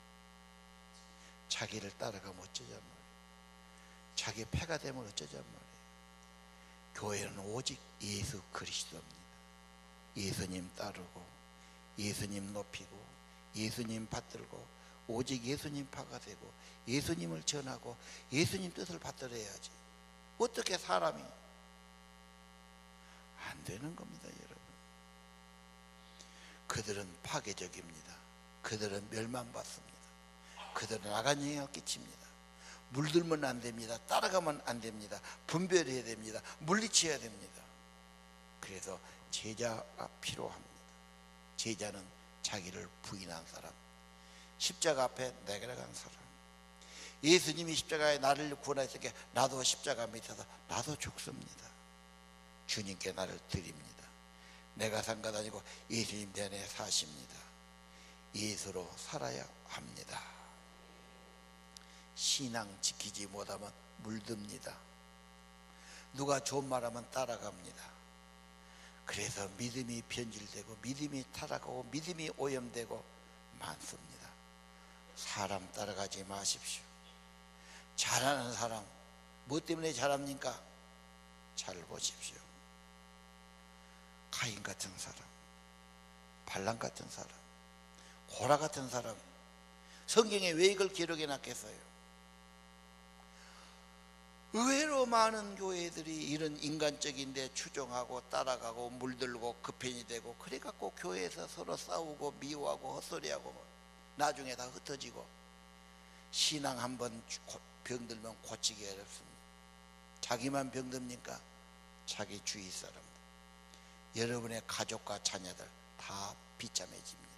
자기를 따라가면 어쩌잔 말이에요. 자기 패가 되면 어쩌잔 말이에요. 교회는 오직 예수 그리스도입니다. 예수님 따르고 예수님 높이고 예수님 받들고 오직 예수님 파가 되고 예수님을 전하고 예수님 뜻을 받들어야지. 어떻게 사람이 안 되는 겁니다, 여러분. 그들은 파괴적입니다. 그들은 멸망받습니다. 그들은 악한 영향을 끼칩니다. 물들면 안 됩니다. 따라가면 안 됩니다. 분별해야 됩니다. 물리쳐야 됩니다. 그래서 제자가 필요합니다. 제자는 자기를 부인한 사람, 십자가 앞에 내려간 사람. 예수님이 십자가에 나를 구원하셨기에 나도 십자가 밑에서 나도 죽습니다. 주님께 나를 드립니다. 내가 산 것 아니고 예수님 대안에 사십니다. 예수로 살아야 합니다. 신앙 지키지 못하면 물듭니다. 누가 좋은 말하면 따라갑니다. 그래서 믿음이 변질되고 믿음이 타락하고 믿음이 오염되고 많습니다. 사람 따라가지 마십시오. 잘하는 사람, 뭐 때문에 잘합니까? 잘 보십시오. 가인 같은 사람, 발람 같은 사람, 고라 같은 사람, 성경에 왜 이걸 기록해 놨겠어요? 의외로 많은 교회들이 이런 인간적인데 추종하고 따라가고 물들고 급행이 되고, 그래 갖고 교회에서 서로 싸우고 미워하고 헛소리하고 나중에 다 흩어지고, 신앙 한번 병들면 고치기 어렵습니다. 자기만 병듭니까? 자기 주위 사람들, 여러분의 가족과 자녀들 다 비참해집니다.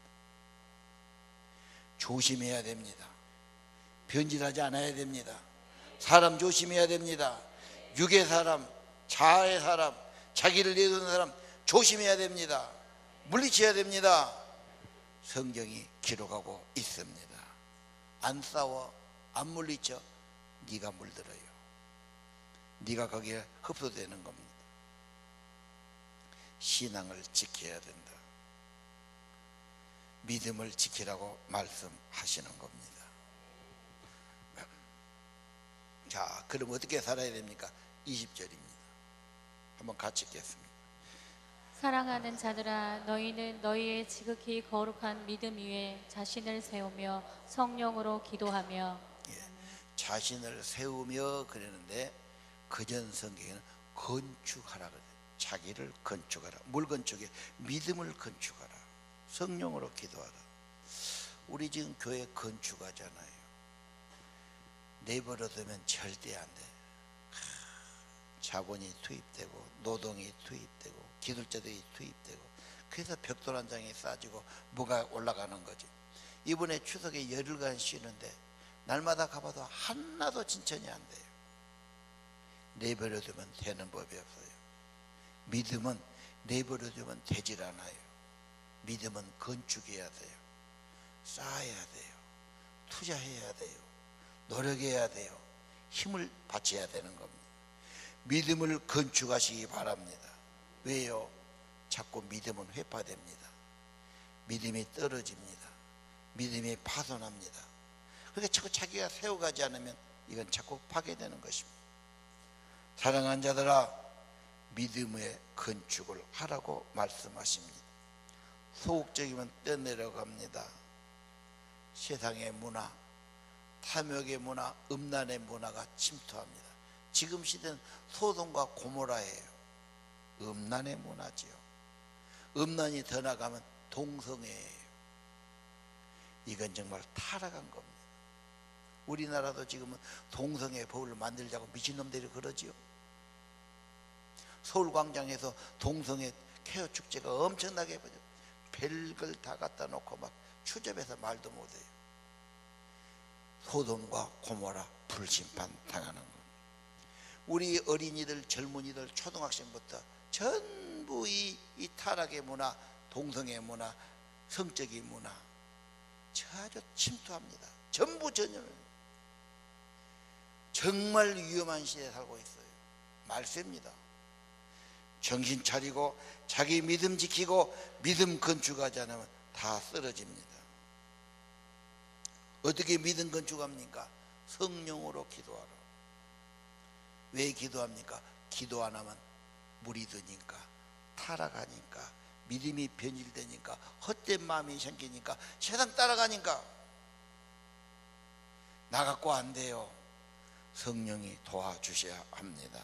조심해야 됩니다. 변질하지 않아야 됩니다. 사람 조심해야 됩니다. 육의 사람, 자아의 사람, 자기를 내두는 사람 조심해야 됩니다. 물리쳐야 됩니다. 성경이 기록하고 있습니다. 안 싸워, 안 물리쳐, 네가 물들어요. 네가 거기에 흡수되는 겁니다. 신앙을 지켜야 된다. 믿음을 지키라고 말씀하시는 겁니다. 자, 그럼 어떻게 살아야 됩니까? 이십 절입니다. 한번 같이 읽겠습니다. 사랑하는 자들아, 너희는 너희의 지극히 거룩한 믿음 위에 자신을 세우며 성령으로 기도하며. 예, 자신을 세우며 그러는데 그전 성경에는 건축하라 그래요. 자기를 건축하라. 뭘 건축해? 믿음을 건축하라. 성령으로 기도하라. 우리 지금 교회 건축하잖아요. 내버려두면 절대 안 돼. 자본이 투입되고 노동이 투입되고 기술자들이 투입되고, 그래서 벽돌 한 장이 쌓아지고 뭐가 올라가는 거지. 이번에 추석에 열흘간 쉬는데 날마다 가봐도 하나도 진천이 안 돼요. 내버려두면 되는 법이 없어요. 믿음은 내버려두면 되질 않아요. 믿음은 건축해야 돼요. 쌓아야 돼요. 투자해야 돼요. 노력해야 돼요. 힘을 바쳐야 되는 겁니다. 믿음을 건축하시기 바랍니다. 왜요? 자꾸 믿음은 회파됩니다. 믿음이 떨어집니다. 믿음이 파손합니다. 그러니까 자꾸 자기가 세워가지 않으면 이건 자꾸 파괴되는 것입니다. 사랑하는 자들아, 믿음의 건축을 하라고 말씀하십니다. 소극적이면 떠내려갑니다. 세상의 문화, 탐욕의 문화, 음란의 문화가 침투합니다. 지금 시대는 소돔과 고모라예요. 음란의 문화지요. 음란이 더 나가면 동성애예요. 이건 정말 타락한 겁니다. 우리나라도 지금은 동성애 법을 만들자고 미친놈들이 그러지요. 서울광장에서 동성애 케어 축제가 엄청나게 해버려. 별걸 다 갖다 놓고 막 추접해서 말도 못해요. 소돔과 고모라 불심판 당하는 겁니다. 우리 어린이들, 젊은이들, 초등학생부터 전부 이, 이 타락의 문화, 동성애 문화, 성적인 문화 아주 침투합니다. 전부 전염을. 정말 위험한 시대에 살고 있어요. 말세입니다. 정신 차리고 자기 믿음 지키고 믿음 건축하지 않으면 다 쓰러집니다. 어떻게 믿음 건축합니까? 성령으로 기도하라. 왜 기도합니까? 기도 안 하면 물이 드니까, 타락하니까, 믿음이 변질되니까, 헛된 마음이 생기니까, 세상 따라가니까. 나 갖고 안 돼요. 성령이 도와주셔야 합니다.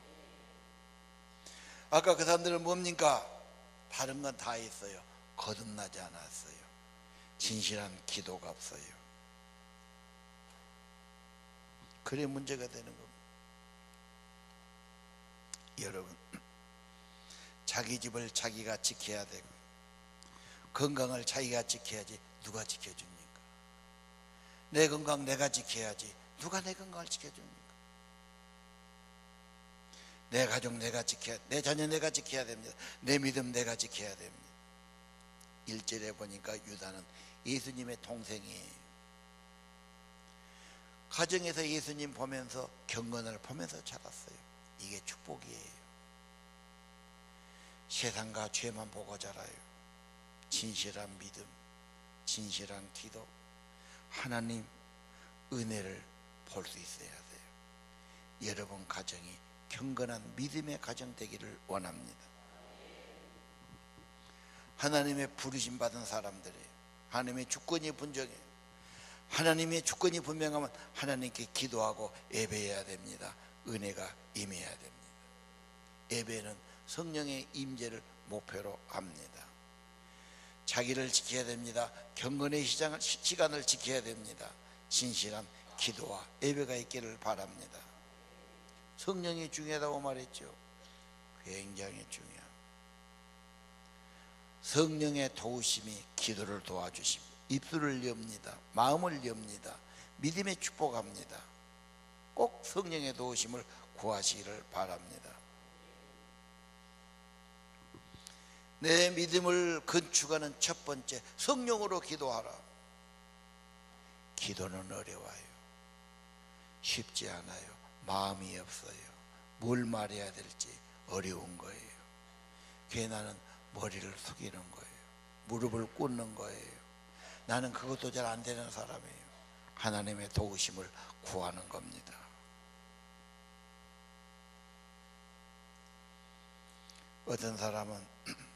아까 그 사람들은 뭡니까? 다른 건 다 있어요. 거듭나지 않았어요. 진실한 기도가 없어요. 그래 문제가 되는 겁니다. 여러분, 자기 집을 자기가 지켜야 되고 건강을 자기가 지켜야지 누가 지켜줍니까? 내 건강 내가 지켜야지 누가 내 건강을 지켜줍니까? 내 가족 내가 지켜야, 내 자녀 내가 지켜야 됩니다. 내 믿음 내가 지켜야 됩니다. 일 절에 보니까 유다는 예수님의 동생이에요. 가정에서 예수님 보면서 경건을 보면서 자랐어요. 이게 축복이에요. 세상과 죄만 보고 자라요. 진실한 믿음, 진실한 기도, 하나님 은혜를 볼 수 있어야 돼요. 여러분 가정이 경건한 믿음의 가정 되기를 원합니다. 하나님의 부르심 받은 사람들이에요. 하나님의 주권이 분명해요. 하나님의 주권이 분명하면 하나님께 기도하고 예배해야 됩니다. 은혜가 임해야 됩니다. 예배는 성령의 임재를 목표로 합니다. 자기를 지켜야 됩니다. 경건의 시장을, 시간을 지켜야 됩니다. 진실한 기도와 예배가 있기를 바랍니다. 성령이 중요하다고 말했죠. 굉장히 중요합니다. 성령의 도우심이 기도를 도와주십니다. 입술을 엽니다. 마음을 엽니다. 믿음에 축복합니다. 꼭 성령의 도우심을 구하시기를 바랍니다. 내 믿음을 건축하는 첫 번째, 성령으로 기도하라. 기도는 어려워요. 쉽지 않아요. 마음이 없어요. 뭘 말해야 될지 어려운 거예요. 그게 나는 머리를 숙이는 거예요. 무릎을 꿇는 거예요. 나는 그것도 잘 안 되는 사람이에요. 하나님의 도우심을 구하는 겁니다. 어떤 사람은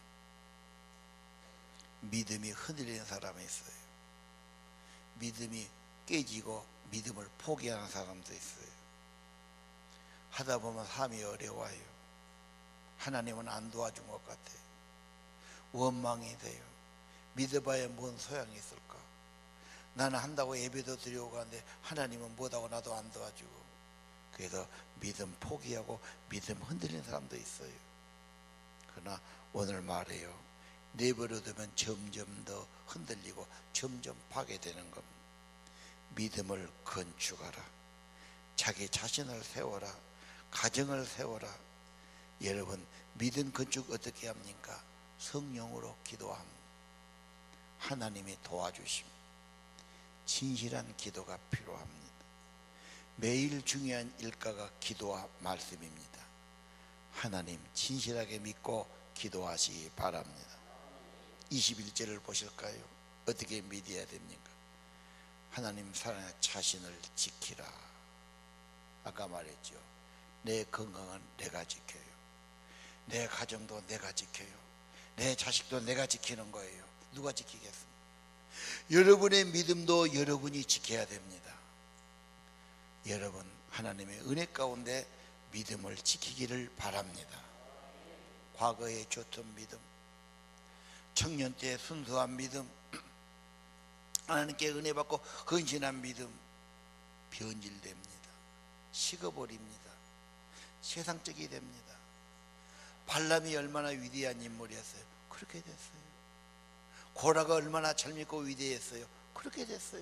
믿음이 흔들리는 사람이 있어요. 믿음이 깨지고 믿음을 포기하는 사람도 있어요. 하다 보면 삶이 어려워요. 하나님은 안 도와준 것 같아요. 원망이 돼요. 믿어봐야 뭔 소양이 있을까? 나는 한다고 예배도 드리고 가는데 하나님은 못하고 나도 안 도와주고. 그래서 믿음 포기하고 믿음 흔들리는 사람도 있어요. 그러나 오늘 말해요. 내버려두면 점점 더 흔들리고 점점 파괴되는 겁니다. 믿음을 건축하라. 자기 자신을 세워라. 가정을 세워라. 여러분 믿음 건축 어떻게 합니까? 성령으로 기도합니다. 하나님이 도와주십니다. 진실한 기도가 필요합니다. 매일 중요한 일과가 기도와 말씀입니다. 하나님 진실하게 믿고 기도하시기 바랍니다. 이십일 절을 보실까요? 어떻게 믿어야 됩니까? 하나님 사랑의 자신을 지키라. 아까 말했죠. 내 건강은 내가 지켜요. 내 가정도 내가 지켜요. 내 자식도 내가 지키는 거예요. 누가 지키겠습니까? 여러분의 믿음도 여러분이 지켜야 됩니다. 여러분 하나님의 은혜 가운데 믿음을 지키기를 바랍니다. 과거에 좋던 믿음, 청년 때 순수한 믿음, 하나님께 은혜 받고 헌신한 믿음 변질됩니다. 식어버립니다. 세상적이 됩니다. 발람이 얼마나 위대한 인물이었어요. 그렇게 됐어요. 고라가 얼마나 잘 믿고 위대했어요. 그렇게 됐어요.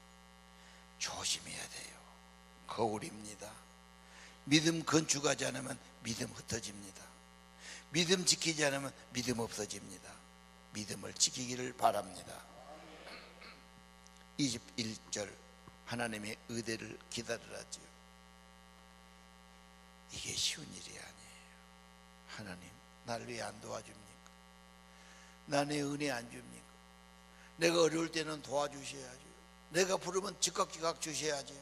조심해야 돼요. 거울입니다. 믿음 건축하지 않으면 믿음 흩어집니다. 믿음 지키지 않으면 믿음 없어집니다. 믿음을 지키기를 바랍니다. 이십일 절 하나님의 의대를 기다리라지요. 이게 쉬운 일이 아니에요. 하나님 나를 왜 안 도와줍니까? 나의 은혜 안 줍니까? 내가 어려울 때는 도와주셔야죠. 내가 부르면 즉각즉각 주셔야죠.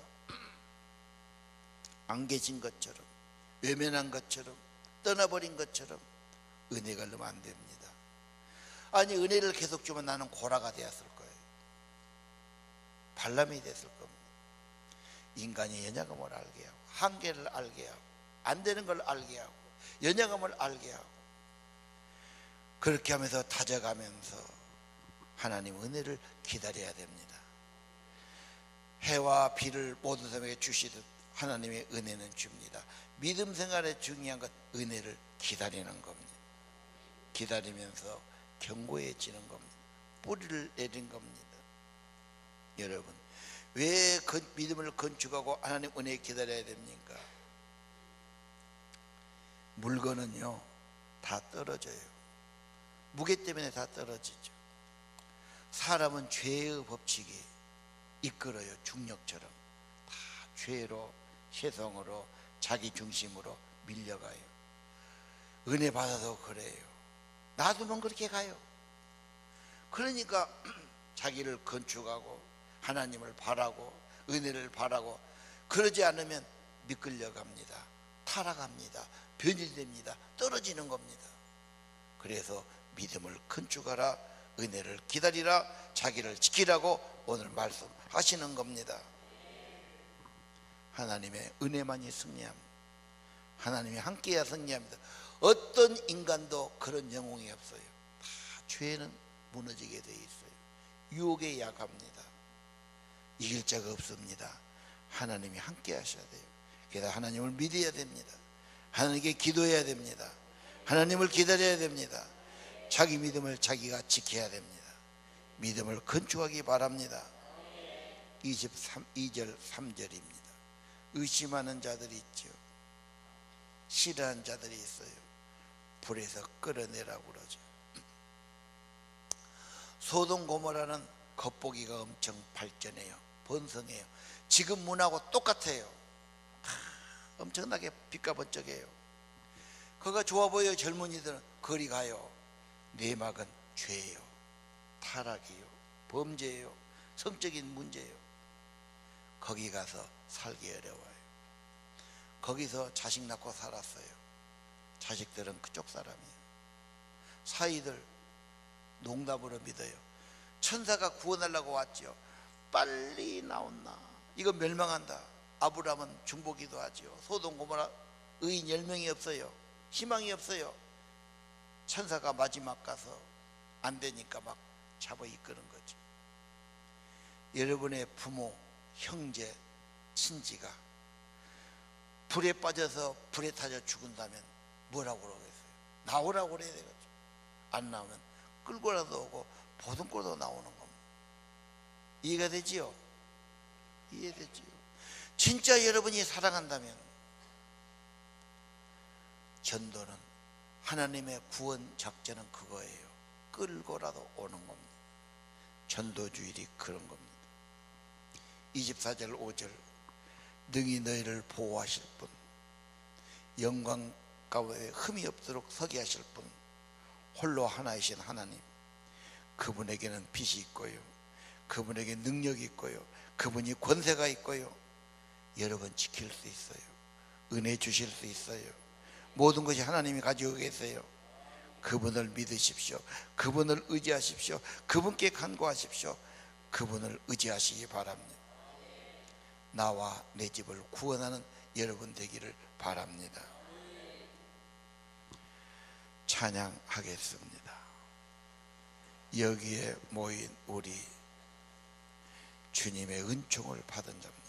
안 계신 것처럼, 외면한 것처럼, 떠나버린 것처럼 은혜가 넣으면 안 됩니다. 아니 은혜를 계속 주면 나는 고라가 되었을 거예요. 발람이 됐을 겁니다. 인간이 연약함을 알게 하고 한계를 알게 하고 안 되는 걸 알게 하고 연약함을 알게 하고 그렇게 하면서 다져가면서 하나님 은혜를 기다려야 됩니다. 해와 비를 모든 사람에게 주시듯 하나님의 은혜는 줍니다. 믿음 생활에 중요한 것 은혜를 기다리는 겁니다. 기다리면서 견고해지는 겁니다. 뿌리를 내린 겁니다. 여러분, 왜 믿음을 건축하고 하나님 은혜에 기다려야 됩니까? 물건은요 다 떨어져요. 무게 때문에 다 떨어지죠. 사람은 죄의 법칙이 이끌어요. 중력처럼 다 죄로, 세상으로, 자기 중심으로 밀려가요. 은혜 받아도 그래요. 놔두면 그렇게 가요. 그러니까 자기를 건축하고 하나님을 바라고 은혜를 바라고 그러지 않으면 미끌려 갑니다. 타락합니다. 변질됩니다. 떨어지는 겁니다. 그래서 믿음을 건축하라, 은혜를 기다리라, 자기를 지키라고 오늘 말씀하시는 겁니다. 하나님의 은혜만이 승리합니다. 하나님이 함께해야 승리합니다. 어떤 인간도 그런 영웅이 없어요. 다 죄는 무너지게 돼 있어요. 유혹에 약합니다. 이길 자가 없습니다. 하나님이 함께 하셔야 돼요. 그래서 하나님을 믿어야 됩니다. 하나님께 기도해야 됩니다. 하나님을 기다려야 됩니다. 자기 믿음을 자기가 지켜야 됩니다. 믿음을 건축하기 바랍니다. 이십삼 절 삼 절입니다. 의심하는 자들이 있죠. 싫어하는 자들이 있어요. 불에서 끌어내라고 그러죠. 소돔 고모라는 겉보기가 엄청 발전해요. 번성해요. 지금 문하고 똑같아요. 엄청나게 빛과 번쩍해요. 그가 좋아 보여. 젊은이들은 거리 가요. 내막은 죄예요. 타락이요. 범죄예요. 성적인 문제예요. 거기 가서 살기 어려워요. 거기서 자식 낳고 살았어요. 자식들은 그쪽 사람이에요. 사이들 농담으로 믿어요. 천사가 구원하려고 왔죠. 빨리 나온나. 이거 멸망한다. 아브라함은 중보기도 하죠. 소돔 고모라 의인 열 명이 없어요. 희망이 없어요. 천사가 마지막 가서 안 되니까 막 잡아 이끄는 거죠. 여러분의 부모, 형제, 친지가 불에 빠져서 불에 타져 죽은다면 뭐라고 그러겠어요? 나오라고 그래야 되겠죠. 안 나오면 끌고라도 오고 보듬고도 나오는 겁니다. 이해가 되지요? 이해되지요? 진짜 여러분이 사랑한다면 전도는 하나님의 구원 작전은 그거예요. 끌고라도 오는 겁니다. 전도주일이 그런 겁니다. 이십사 절 오 절 능히 너희를 보호하실 분, 영광 가운데 흠이 없도록 서게 하실 분, 홀로 하나이신 하나님, 그분에게는 빛이 있고요, 그분에게 능력이 있고요, 그분이 권세가 있고요, 여러분 지킬 수 있어요. 은혜 주실 수 있어요. 모든 것이 하나님이 가지고 계세요. 그분을 믿으십시오. 그분을 의지하십시오. 그분께 간구하십시오. 그분을 의지하시기 바랍니다. 나와 내 집을 구원하는 여러분 되기를 바랍니다. 찬양하겠습니다. 여기에 모인 우리 주님의 은총을 받은 자입니다.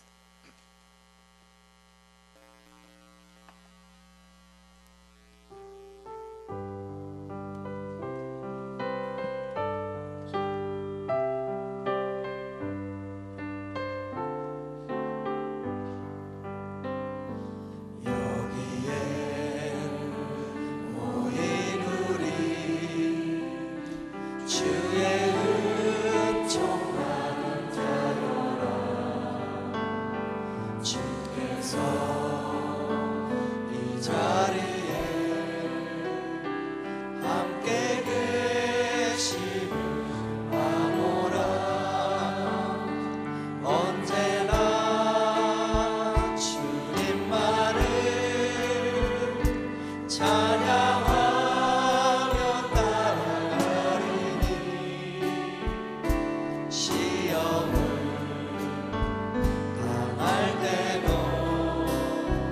시험을 당할 때도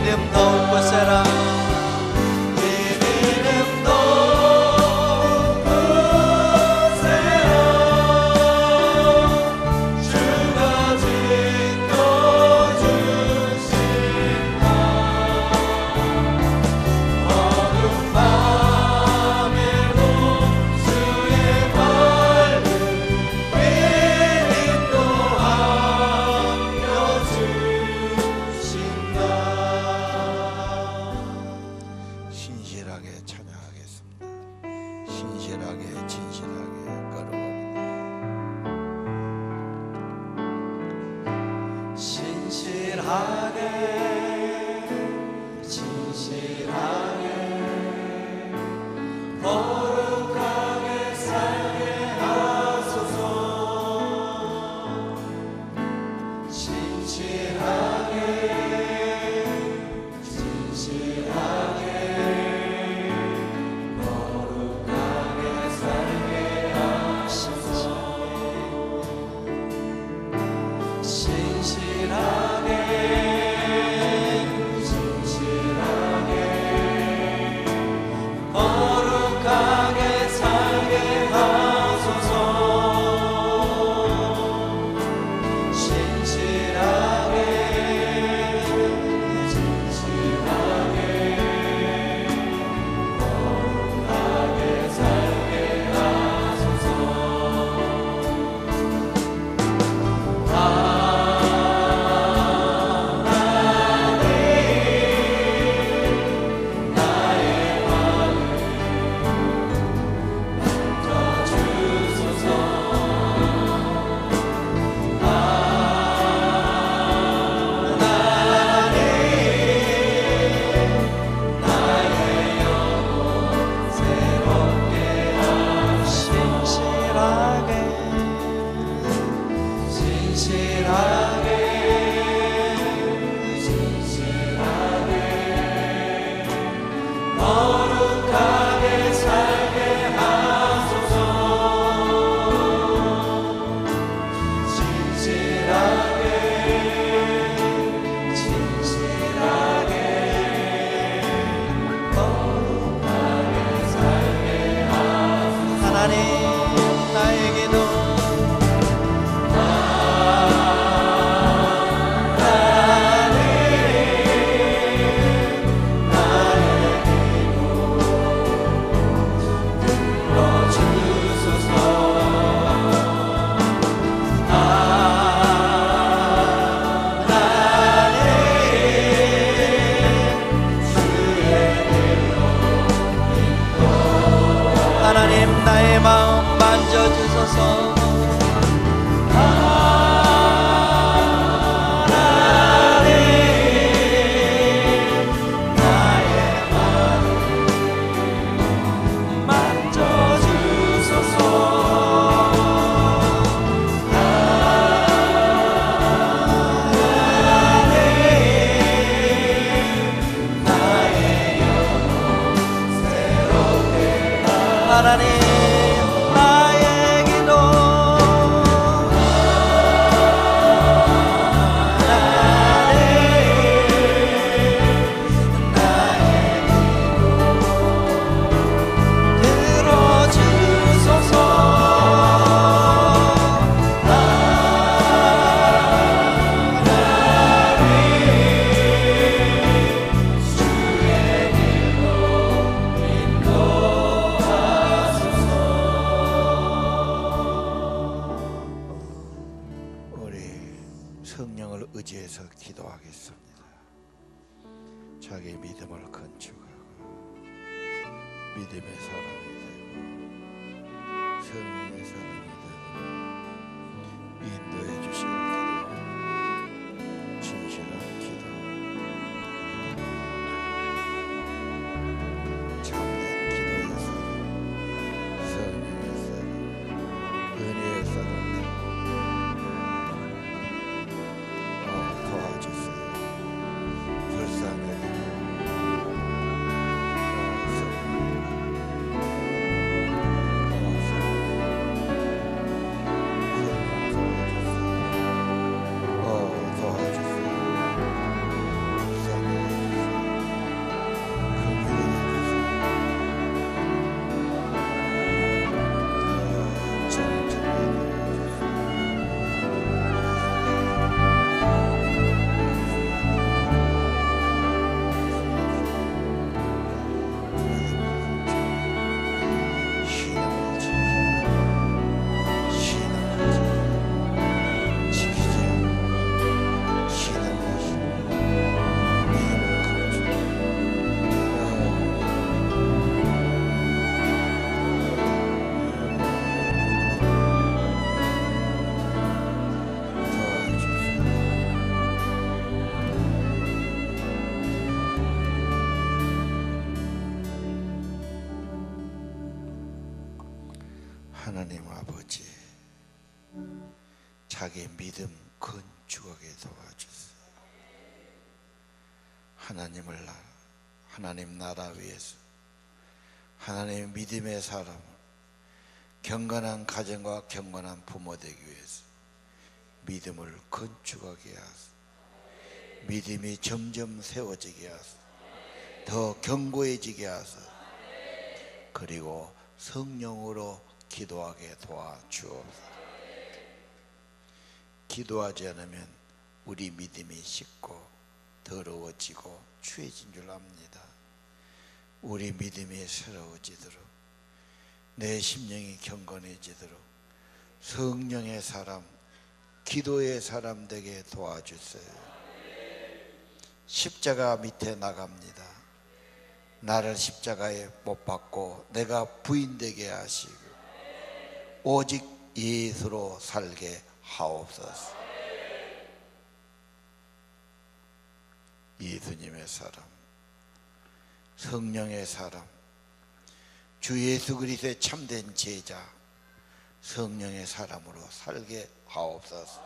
이름 높으세라 하나님 아버지, 자기 믿음 건축하게 도와주세요. 하나님을 나 하나님 나라 위해서 하나님의 믿음의 사람을, 경건한 가정과 경건한 부모 되기 위해서 믿음을 건축하게 하소서. 믿음이 점점 세워지게 하소서. 더 견고해지게 하소서. 그리고 성령으로 기도하게 도와주옵소서. 기도하지 않으면 우리 믿음이 식고 더러워지고 추해진 줄 압니다. 우리 믿음이 새로워지도록, 내 심령이 경건해지도록 성령의 사람, 기도의 사람 되게 도와주세요. 십자가 밑에 나갑니다. 나를 십자가에 못 박고 내가 부인되게 하시고 오직 예수로 살게 하옵소서. 예수님의 사람, 성령의 사람, 주 예수 그리스도의 참된 제자, 성령의 사람으로 살게 하옵소서.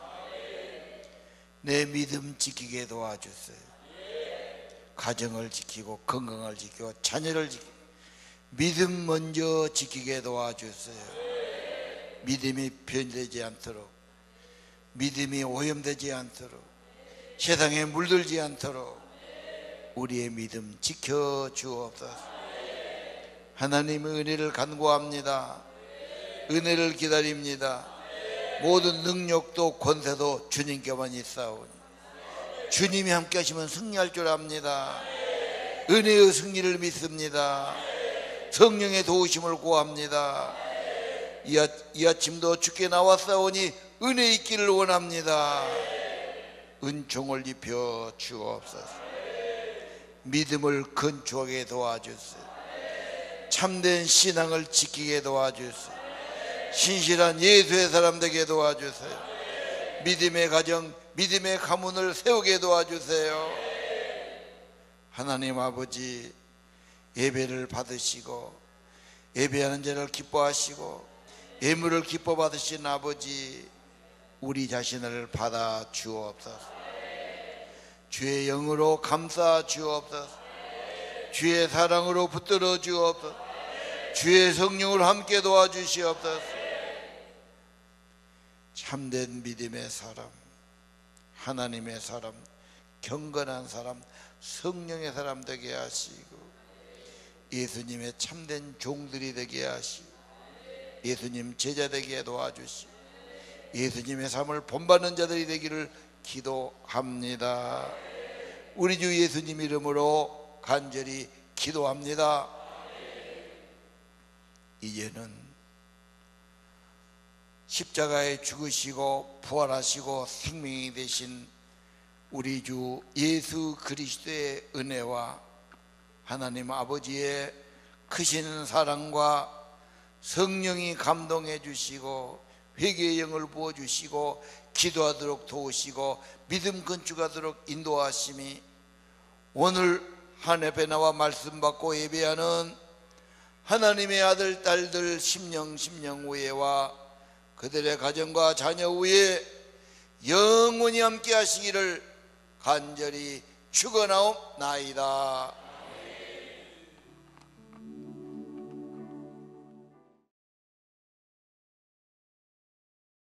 내 믿음 지키게 도와주세요. 가정을 지키고 건강을 지키고 자녀를 지키고 믿음 먼저 지키게 도와주세요. 믿음이 변되지 않도록, 믿음이 오염되지 않도록, 세상에 물들지 않도록 우리의 믿음 지켜주옵소서. 하나님의 은혜를 간구합니다. 은혜를 기다립니다. 모든 능력도 권세도 주님께만 있사오니 주님이 함께 하시면 승리할 줄 압니다. 은혜의 승리를 믿습니다. 성령의 도우심을 구합니다. 이, 아, 이 아침도 주께 나왔사오니 은혜 있기를 원합니다. 은총을 입혀 주옵소서. 믿음을 건축하게 도와주세요. 참된 신앙을 지키게 도와주세요. 신실한 예수의 사람 되게 도와주세요. 믿음의 가정, 믿음의 가문을 세우게 도와주세요. 하나님 아버지, 예배를 받으시고 예배하는 자를 기뻐하시고 예물을 기뻐 받으신 아버지, 우리 자신을 받아 주옵소서. 주의 영으로 감싸 주옵소서. 주의 사랑으로 붙들어 주옵소서. 주의 성령을 함께 도와주시옵소서. 참된 믿음의 사람, 하나님의 사람, 경건한 사람, 성령의 사람 되게 하시고 예수님의 참된 종들이 되게 하시고 예수님 제자 되게 도와주시고 예수님의 삶을 본받는 자들이 되기를 기도합니다. 우리 주 예수님 이름으로 간절히 기도합니다. 이제는 십자가에 죽으시고 부활하시고 생명이 되신 우리 주 예수 그리스도의 은혜와 하나님 아버지의 크신 사랑과 성령이 감동해 주시고 회개의 영을 부어주시고 기도하도록 도우시고 믿음 건축하도록 인도하심이 오늘 한 예배 나와 말씀 받고 예배하는 하나님의 아들 딸들 심령 심령 우애와 그들의 가정과 자녀 위에 영원히 함께 하시기를 간절히 축원하옵나이다.